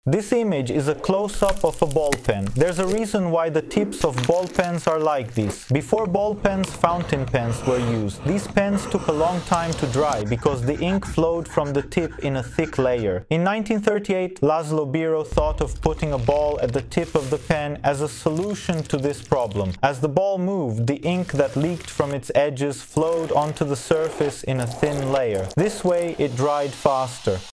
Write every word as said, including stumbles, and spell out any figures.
This image is a close-up of a ball pen. There's a reason why the tips of ball pens are like this. Before ball pens, fountain pens were used. These pens took a long time to dry because the ink flowed from the tip in a thick layer. In nineteen thirty-eight, Laszlo Biro thought of putting a ball at the tip of the pen as a solution to this problem. As the ball moved, the ink that leaked from its edges flowed onto the surface in a thin layer. This way, it dried faster.